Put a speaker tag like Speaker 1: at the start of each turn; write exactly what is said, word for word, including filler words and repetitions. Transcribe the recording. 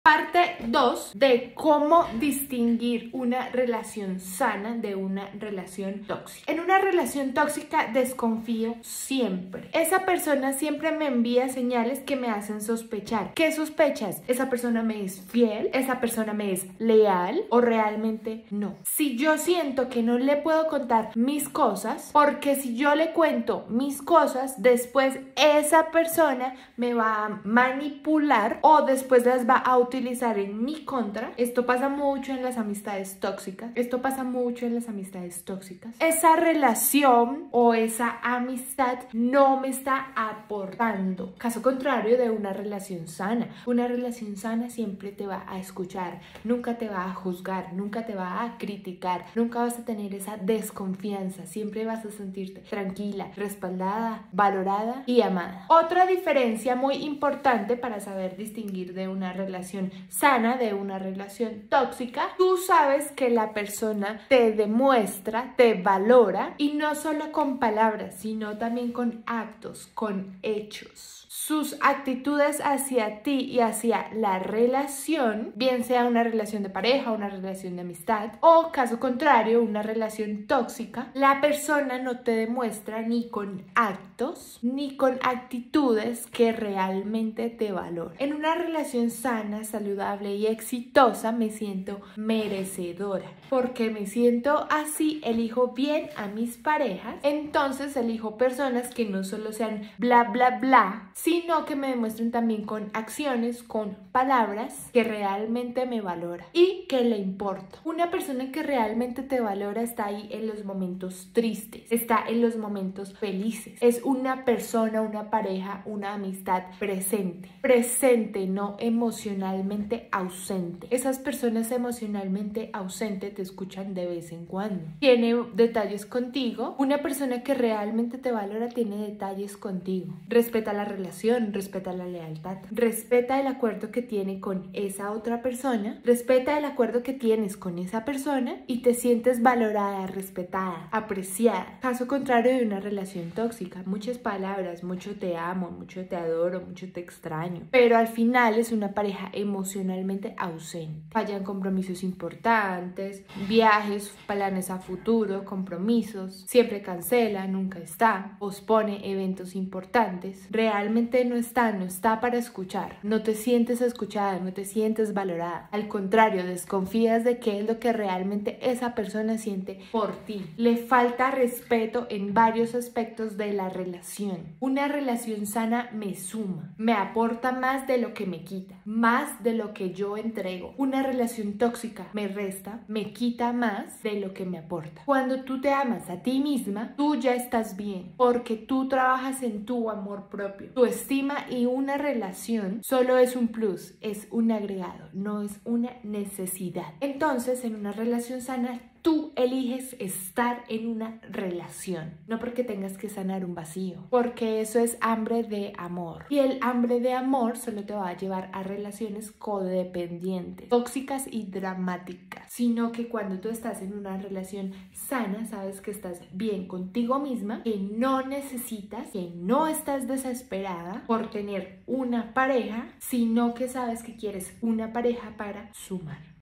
Speaker 1: Parte dos de cómo distinguir una relación sana de una relación tóxica. En una relación tóxica desconfío siempre. Esa persona siempre me envía señales que me hacen sospechar. ¿Qué sospechas? ¿Esa persona me es fiel? ¿Esa persona me es leal? ¿O realmente no? Si yo siento que no le puedo contar mis cosas, porque si yo le cuento mis cosas, después esa persona me va a manipular o después las va a utilizar en mi contra. Esto pasa mucho en las amistades tóxicas. Esto pasa mucho en las amistades tóxicas. Esa relación o esa amistad no me está aportando. Caso contrario de una relación sana. Una relación sana siempre te va a escuchar, nunca te va a juzgar, nunca te va a criticar, nunca vas a tener esa desconfianza. Siempre vas a sentirte tranquila, respaldada, valorada y amada. Otra diferencia muy importante para saber distinguir de una relación sana de una relación tóxica: tú sabes que la persona te demuestra, te valora, y no solo con palabras, sino también con actos, con hechos. Sus actitudes hacia ti y hacia la relación, bien sea una relación de pareja, una relación de amistad o, caso contrario, una relación tóxica, la persona no te demuestra ni con actos ni con actitudes que realmente te valoren. En una relación sana, saludable y exitosa me siento merecedora. Porque me siento así, elijo bien a mis parejas, entonces elijo personas que no solo sean bla bla bla, sino que me demuestren también con acciones, con palabras, que realmente me valora y que le importa. Una persona que realmente te valora está ahí en los momentos tristes, está en los momentos felices. Es una persona, una pareja, una amistad presente. Presente, no emocionalmente ausente. Esas personas emocionalmente ausentes te escuchan de vez en cuando. Tiene detalles contigo. Una persona que realmente te valora tiene detalles contigo. Respeta la relación, respeta la lealtad, respeta el acuerdo que tiene con esa otra persona, respeta el acuerdo que tienes con esa persona y te sientes valorada, respetada, apreciada. Caso contrario de una relación tóxica: muchas palabras, mucho te amo, mucho te adoro, mucho te extraño, pero al final es una pareja emocionalmente ausente. Fallan compromisos importantes, viajes, planes a futuro, compromisos, siempre cancela, nunca está, pospone eventos importantes. Realmente no está, no está para escuchar. No te sientes escuchada, no te sientes valorada. Al contrario, desconfías de qué es lo que realmente esa persona siente por ti. Le falta respeto en varios aspectos de la relación. Una relación sana me suma, me aporta más de lo que me quita, más de lo que yo entrego. Una relación tóxica me resta, me quita más de lo que me aporta. Cuando tú te amas a ti misma, tú ya estás bien, porque tú trabajas en tu amor propio. Tu estima y una relación solo es un plus, es un agregado, no es una necesidad. Entonces, en una relación sana, tú eliges estar en una relación, no porque tengas que sanar un vacío, porque eso es hambre de amor. Y el hambre de amor solo te va a llevar a relaciones codependientes, tóxicas y dramáticas, sino que cuando tú estás en una relación sana, sabes que estás bien contigo misma, que no necesitas, que no estás desesperada por tener una pareja, sino que sabes que quieres una pareja para sumar.